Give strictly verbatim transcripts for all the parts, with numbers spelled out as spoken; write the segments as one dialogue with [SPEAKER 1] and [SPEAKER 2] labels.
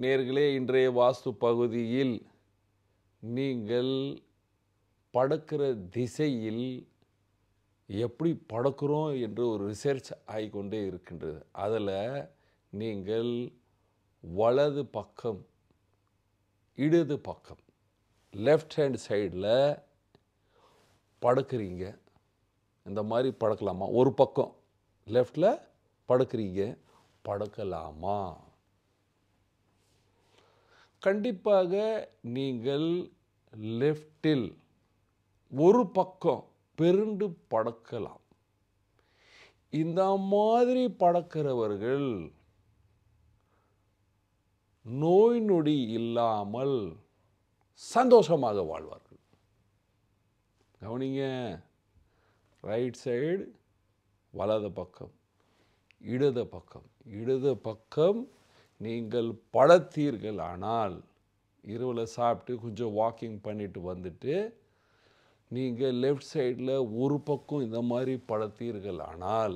[SPEAKER 1] நேர்களே, இன்றைய வாஸ்து பகுதியில் நீங்கள் படுக்கிற திசையில் எப்படி படுக்கிறோம் என்று ஒரு ரிசர்ச் ஆகிக்கொண்டே இருக்கின்றது. அதில் நீங்கள் வலது பக்கம், இடது பக்கம், லெஃப்ட் ஹேண்ட் சைடில் படுக்கிறீங்க. இந்த மாதிரி படுக்கலாமா? ஒரு பக்கம் லெஃப்டில் படுக்கிறீங்க, படுக்கலாமா? கண்டிப்பாக நீங்கள் லெஃப்டில் ஒரு பக்கம் பெருண்டு படுக்கலாம். இந்த மாதிரி படுக்கிறவர்கள் நோய் நொடி இல்லாமல் சந்தோஷமாக வாழ்வார்கள். கவனிங்க, ரைட் சைடு வலது பக்கம், இடது பக்கம். இடது பக்கம் நீங்கள் படுத்தீர்கள் ஆனால், இரவில் சாப்பிட்டு கொஞ்சம் வாக்கிங் பண்ணிட்டு வந்துட்டு நீங்கள் லெஃப்ட் சைடில் ஒரு பக்கம் இந்த மாதிரி படுத்தீர்கள் ஆனால்,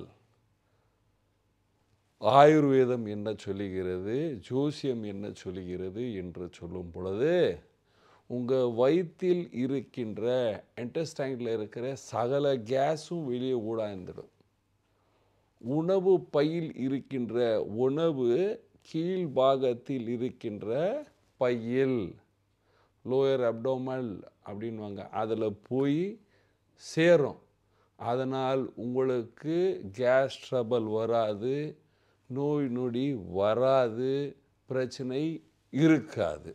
[SPEAKER 1] ஆயுர்வேதம் என்ன சொல்லுகிறது, ஜோசியம் என்ன சொல்லுகிறது என்று சொல்லும் பொழுது, உங்கள் வயிற்றில் இருக்கின்ற இன்டெஸ்டைனில் இருக்கிற சகல கேஸும் வெளியே ஊடாந்துடும். உணவு பையில் இருக்கின்ற உணவு கீழ்பாகத்தில் இருக்கின்ற பையில், லோயர் அப்டோமல் அப்படின்வாங்க, அதில் போய் சேரும். அதனால் உங்களுக்கு கேஸ் ட்ரபிள் வராது, நோய் நொடி வராது, பிரச்சனை இருக்காது.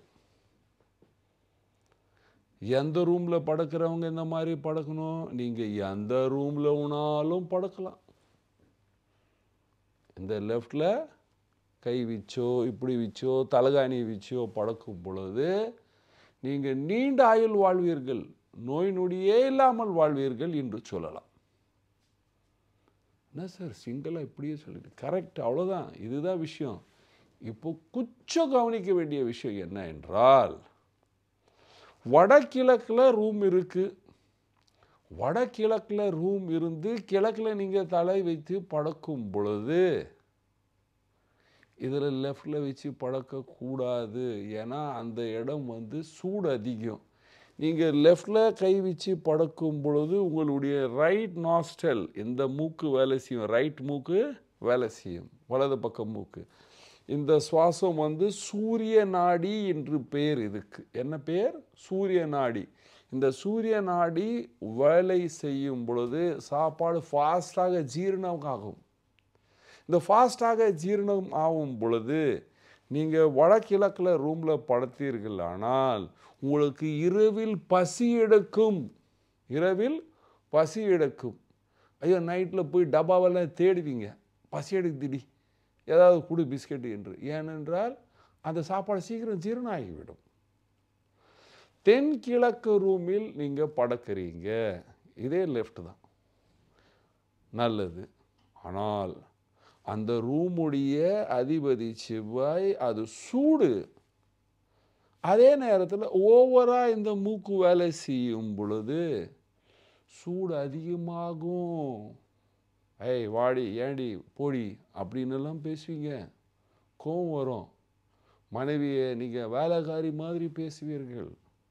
[SPEAKER 1] எந்த ரூமில் படுக்கிறவங்க இந்த மாதிரி படுக்கணும்? நீங்கள் எந்த ரூமில் வேணாலும் படுக்கலாம். இந்த லெஃப்டில் கை வச்சோ இப்படி வச்சோ தலகாணி வச்சோ படுக்கும் பொழுது நீங்கள் நீண்ட ஆயுள் வாழ்வீர்கள், நோய் நொடியே இல்லாமல் வாழ்வீர்கள் என்று சொல்லலாம். என்ன சார் சிங்கிளாக இப்படியே சொல்லிட்டு? கரெக்ட், அவ்வளோதான். இதுதான் விஷயம். இப்போ கொஞ்சம் கவனிக்க வேண்டிய விஷயம் என்ன என்றால், வடகிழக்கில் ரூம் இருக்குது. வடகிழக்கில் ரூம் இருந்து கிழக்கில் நீங்கள் தலை வைத்து படுக்கும் பொழுது இதில் லெஃப்டில் வச்சு படுக்கக்கூடாது. ஏன்னா அந்த இடம் வந்து சூடு அதிகம். நீங்கள் லெஃப்டில் கை வச்சு படுக்கும் பொழுது உங்களுடைய ரைட் நாஸ்டல், இந்த மூக்கு வேலை செய்யும், ரைட் மூக்கு வேலை செய்யும், வலது பக்கம் மூக்கு. இந்த சுவாசம் வந்து சூரிய நாடி என்று பெயர். இதுக்கு என்ன பெயர்? சூரிய நாடி. இந்த சூரிய நாடி வேலை செய்யும் பொழுது சாப்பாடு ஃபாஸ்டாக ஜீரணம் ஆகும். இந்த ஃபாஸ்டாக ஜீரணம் ஆகும் பொழுது நீங்கள் வடகிழக்கில் ரூமில் படுத்தீர்கள் ஆனால் உங்களுக்கு இரவில் பசி எடுக்கும். இரவில் பசி எடுக்கும். ஐயோ, நைட்டில் போய் டப்பாவெல்லாம் தேடுவீங்க, பசி எடுக்குதுடி, ஏதாவது குடு பிஸ்கெட்டு என்று. ஏனென்றால் அந்த சாப்பாடு சீக்கிரம் ஜீரணம் ஆகிவிடும். தென்கிழக்கு ரூமில் நீங்கள் படுக்கிறீங்க, இதே லெஃப்ட் தான் நல்லது. ஆனால் அந்த ரூமுடைய அதிபதி செவ்வாய், அது சூடு. அதே நேரத்தில் ஓவராக இந்த மூக்கு வேலை செய்யும் பொழுது சூடு அதிகமாகும். ஏய் வாடி, ஏண்டி, போடி அப்படின்னுலாம் பேசுவீங்க, கோவம் வரும். மனைவியை நீங்கள் வேலைக்காரி மாதிரி பேசுவீர்கள்.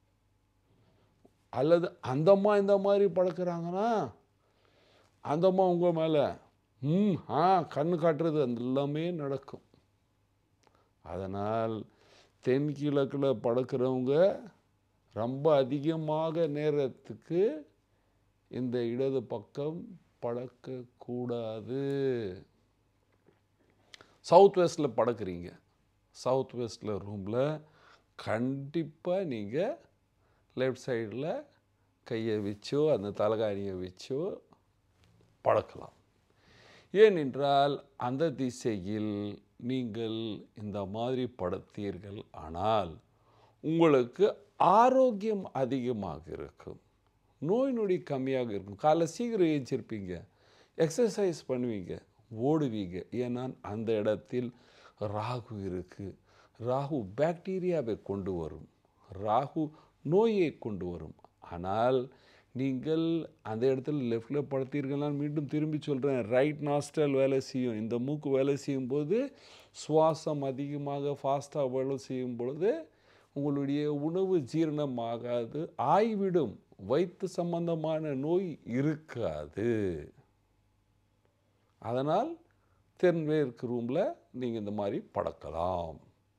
[SPEAKER 1] அல்லது அந்தம்மா இந்த மாதிரி படுக்கிறாங்கன்னா அந்தம்மா உங்கள் மேலே ம் ஆ கண்ணு காட்டுறது, அந்த எல்லாமே நடக்கும். அதனால் தென்கிழக்கில் படுக்கிறவங்க ரொம்ப அதிகமாக நேரத்துக்கு இந்த இடது பக்கம் படுக்கக்கூடாது. சவுத் வெஸ்டில் படுக்கிறீங்க, சவுத் வெஸ்டில் ரூமில் கண்டிப்பாக நீங்கள் லெஃப்ட் சைடில் கையை வச்சோ அந்த தலகாணியை வச்சோ படுக்கலாம். ஏனென்றால் அந்த திசையில் நீங்கள் இந்த மாதிரி படுத்தீர்கள் ஆனால் உங்களுக்கு ஆரோக்கியம் அதிகமாக இருக்கும், நோய் நொடி கம்மியாக இருக்கும். காலைல சீக்கிரம் ஏஞ்சிருப்பீங்க, எக்ஸசைஸ் பண்ணுவீங்க, ஓடுவீங்க. ஏன்னா அந்த இடத்தில் ராகு இருக்குது. ராகு பாக்டீரியாவை கொண்டு வரும், ராகு நோயை கொண்டு வரும். ஆனால் நீங்கள் அந்த இடத்துல லெஃப்டில் படுத்தீர்கள்னா மீண்டும் திரும்பி சொல்கிறேன், ரைட் நாஸ்ட்ரல் வேலை செய்யும். இந்த மூக்கு வேலை செய்யும்போது சுவாசம் அதிகமாக ஃபாஸ்ட்டாக வேலை செய்யும் பொழுது உங்களுடைய உணவு ஜீரணமாகாது, ஆய்விடும், வயிற்று சம்பந்தமான நோய் இருக்காது. அதனால் தென்மேற்கு ரூமில் நீங்கள் இந்த மாதிரி படுக்கலாம்.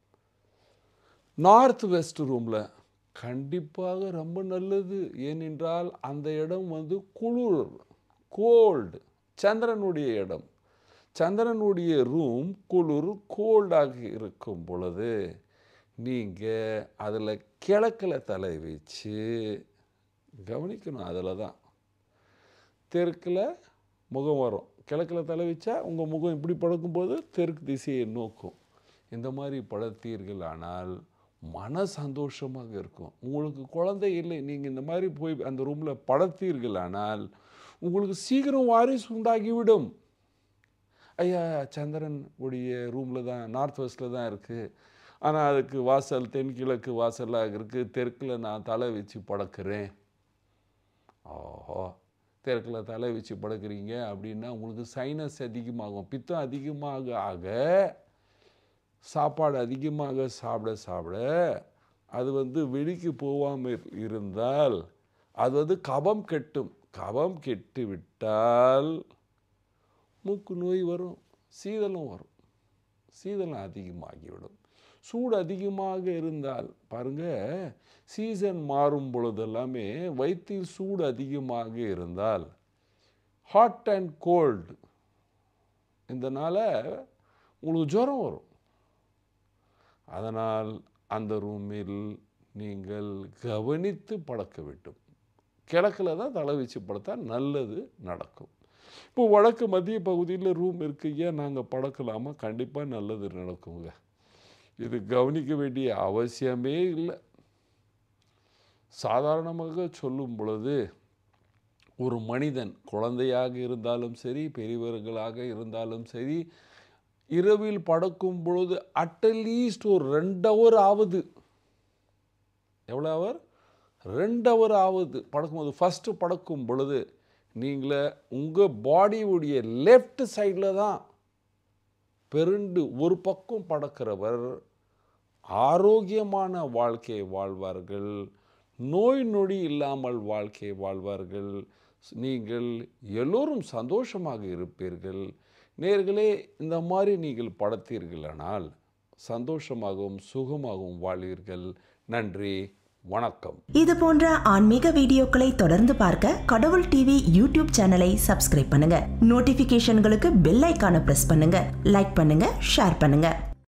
[SPEAKER 1] நார்த் வெஸ்ட் ரூமில் கண்டிப்பாக ரொம்ப நல்லது. ஏனென்றால் அந்த இடம் வந்து குளிர், கோல்டு, சந்திரனுடைய இடம். சந்திரனுடைய ரூம் குளிர், கோல்டாக இருக்கும் பொழுது நீங்கள் அதில் கிழக்கில் தலை வச்சு கவனிக்கணும். அதில் தான் தெற்கில் முகம் வரும். கிழக்கில் தலை வச்சா உங்கள் முகம் இப்படி படுக்கும்போது தெற்கு திசையை நோக்கும். இந்த மாதிரி படுத்தீர்கள் ஆனால் மன சந்தோஷமாக இருக்கும். உங்களுக்கு குழந்தை இல்லை, நீங்கள் இந்த மாதிரி போய் அந்த ரூமில் படுத்தீர்கள் ஆனால் உங்களுக்கு சீக்கிரம் வாரிசு உண்டாகிவிடும். ஐயா சந்திரன் உடைய ரூமில் தான், நார்த் வெஸ்ட்டில் தான் இருக்குது, ஆனால் அதுக்கு வாசல் தென்கிழக்கு வாசலாக இருக்குது, தெற்கில் நான் தலை வச்சு படுக்கிறேன். ஓஹோ, தெற்கில் தலை வச்சு படுக்கிறீங்க அப்படின்னா உங்களுக்கு சைனஸ் அதிகமாகும். பித்தம் அதிகமாக ஆக, சாப்பாடு அதிகமாக சாப்பிட சாப்பிட அது வந்து வெளிக்கு போகாமல் இருந்தால் அது வந்து கபம் கெட்டும். கபம் கெட்டு விட்டால் மூக்கு நோய் வரும், சீதளம் வரும், சீதளம் அதிகமாகிவிடும். சூடு அதிகமாக இருந்தால் பாருங்கள், சீசன் மாறும் பொழுதெல்லாமே வயிற்றில் சூடு அதிகமாக இருந்தால் ஹாட் அண்ட் கோல்டு, இதனால் உங்களுக்கு ஜுரம் வரும். அதனால் அந்த ரூமில் நீங்கள் கவனித்து படுக்க வேண்டும். கிழக்கில் தான் தலை வச்சு படுத்தா நல்லது நடக்கும். இப்போ வடக்கு மத்திய பகுதியில் ரூம் இருக்குங்க, நாங்கள் படுக்கலாமா? கண்டிப்பாக நல்லது நடக்குங்க. இது கவனிக்க வேண்டிய அவசியமே இல்லை. சாதாரணமாக சொல்லும் பொழுது ஒரு மனிதன் குழந்தையாக இருந்தாலும் சரி, பெரியவர்களாக இருந்தாலும் சரி, இரவில் படுக்கும் பொழுது அட்லீஸ்ட் ஒரு ரெண்டு ஹவர் ஆகுது. எவ்வளோ ஹவர்? ரெண்டு ஹவர் ஆகுது படுக்கும்போது. ஃபஸ்ட்டு படுக்கும் பொழுது நீங்களே உங்கள் பாடியுடைய லெஃப்ட் சைடில் தான் பெருண்டு ஒரு பக்கம் படுக்கிறவர் ஆரோக்கியமான வாழ்க்கையை வாழ்வார்கள், நோய் நொடி இல்லாமல் வாழ்க்கையை வாழ்வார்கள். நீங்கள் எல்லோரும் சந்தோஷமாக இருப்பீர்கள். நேர்களே, இந்த மாதிரி நீங்கள் படுத்தீர்களானால் சந்தோஷமாகவும் சுகமாகவும் வாழ்வீர்கள். நன்றி, வணக்கம்.
[SPEAKER 2] இது போன்ற ஆன்மீக வீடியோக்களை தொடர்ந்து பார்க்க கடவுள் டிவி யூடியூப் சேனலை சப்ஸ்கிரைப் பண்ணுங்க. நோட்டிபிகேஷன்களுக்கு பெல் ஐகானை பிரஸ் பண்ணுங்க. லைக் பண்ணுங்க, ஷேர் பண்ணுங்க.